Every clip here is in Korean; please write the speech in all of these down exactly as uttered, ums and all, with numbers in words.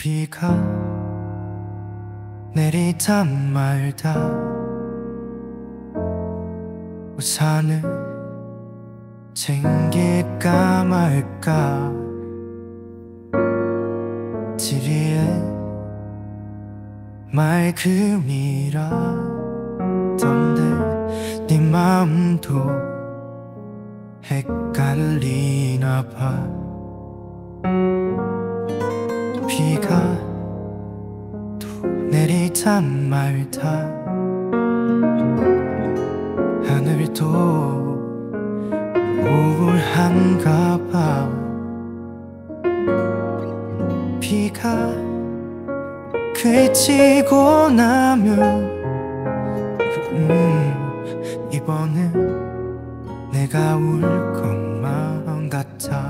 비가 내리다 말다 우산을 챙길까 말까 지리에 맑음이라던데 네 마음도 헷갈리나 봐. 비가 또 내리다 말다 하늘도 우울한가 봐. 비가 그치고 나면 음, 이번엔 내가 울 것만 같아.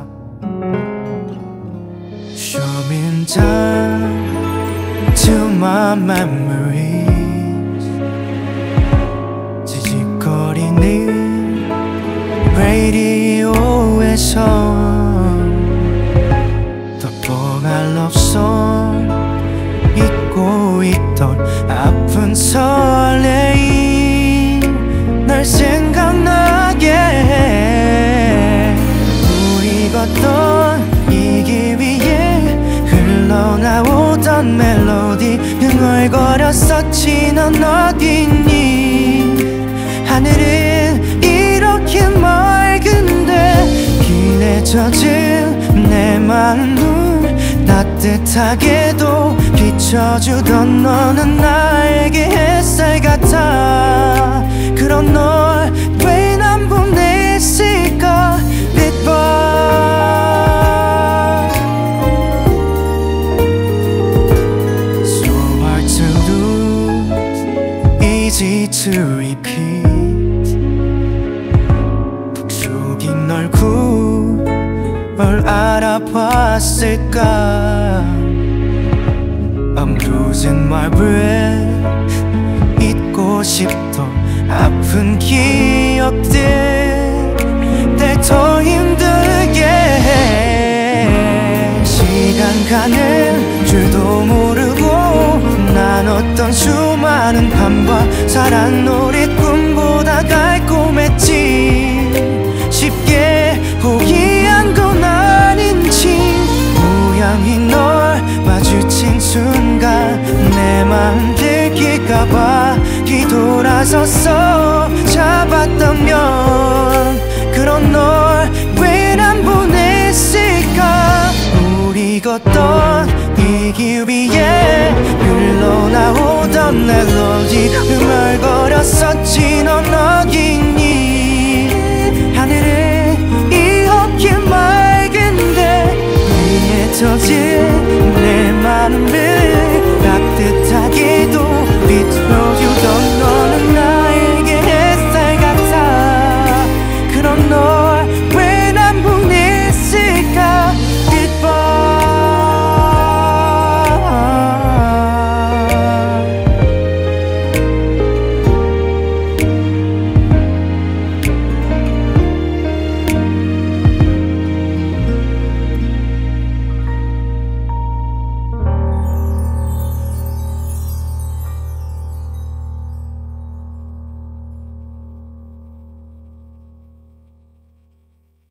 Zooming down to my memories 지직거리는 라디오에서 덕봉할 love song 잊고 있던 아픈 설레임 날 생각나게 해. 우리 걷던 이 길 위에 흘러나오던 멜로디 흥얼거렸었지. 넌 어딨니? 하늘은 이렇게 맑은데 길에 젖은 내 마음을 따뜻하게도 비춰주던 너는 나에게 햇살 같아. 그런 널 왜 난 보냈을까. Goodbye. So hard to lose, easy to repeat. 푹 숙인 얼굴 알아봤을까. I'm losing my breath. 잊고 싶던 아픈 기억들 날 더 힘들게 해. 시간 가는 줄도 모르고 나눴던 수많은 밤과 사랑 노래 꿈보다 달콤했지. 쉽게 포기한 건 아닌지. 우연히 널 마주친 순간 내 맘 들킬까봐 뒤돌아서서 잡았다면 그런 널 왜 난 보냈을까. 우리 걷던 이 길 위에 흘러나오던 멜로디 흥얼거렸었지. 넌 어딨니? 하늘은 이렇게 맑은데 위에 젖은 내 마음을 따뜻하게도 비춰